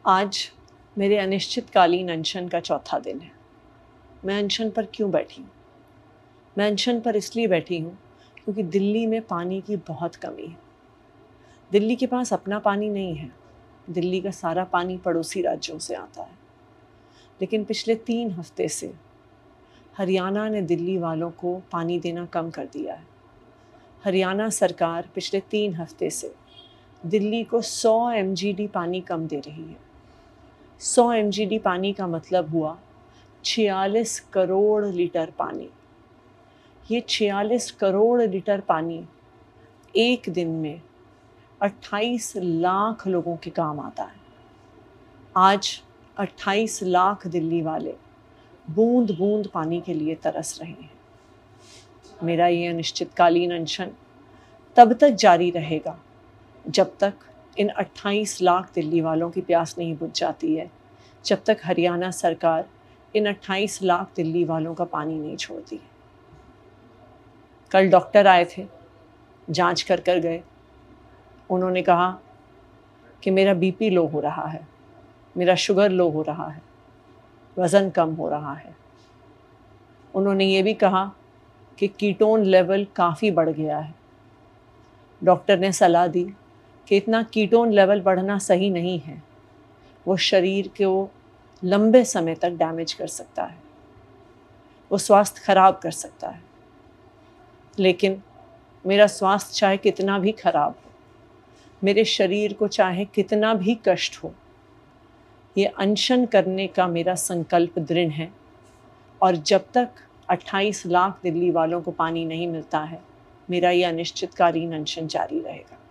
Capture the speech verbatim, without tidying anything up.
आज मेरे अनिश्चितकालीन अनशन का चौथा दिन है। मैं अनशन पर क्यों बैठी हूँ? मैं अनशन पर इसलिए बैठी हूँ क्योंकि दिल्ली में पानी की बहुत कमी है। दिल्ली के पास अपना पानी नहीं है। दिल्ली का सारा पानी पड़ोसी राज्यों से आता है। लेकिन पिछले तीन हफ्ते से हरियाणा ने दिल्ली वालों को पानी देना कम कर दिया है। हरियाणा सरकार पिछले तीन हफ्ते से दिल्ली को सौ एम जी डी पानी कम दे रही है। सौ एम जी डी पानी का मतलब हुआ छियालीस करोड़ लीटर पानी। ये छियालीस करोड़ लीटर पानी एक दिन में अट्ठाईस लाख लोगों के काम आता है। आज अट्ठाईस लाख दिल्ली वाले बूंद बूंद पानी के लिए तरस रहे हैं। मेरा ये अनिश्चितकालीन अनशन तब तक जारी रहेगा जब तक इन अट्ठाईस लाख दिल्ली वालों की प्यास नहीं बुझ जाती है, जब तक हरियाणा सरकार इन अट्ठाईस लाख दिल्ली वालों का पानी नहीं छोड़ती है। कल डॉक्टर आए थे, जांच कर कर गए। उन्होंने कहा कि मेरा बीपी लो हो रहा है, मेरा शुगर लो हो रहा है, वज़न कम हो रहा है। उन्होंने ये भी कहा कि कीटोन लेवल काफ़ी बढ़ गया है। डॉक्टर ने सलाह दी कि इतना कीटोन लेवल बढ़ना सही नहीं है, वो शरीर को लंबे समय तक डैमेज कर सकता है, वो स्वास्थ्य खराब कर सकता है। लेकिन मेरा स्वास्थ्य चाहे कितना भी खराब हो, मेरे शरीर को चाहे कितना भी कष्ट हो, ये अनशन करने का मेरा संकल्प दृढ़ है। और जब तक अट्ठाईस लाख दिल्ली वालों को पानी नहीं मिलता है, मेरा ये अनिश्चितकालीन अनशन जारी रहेगा।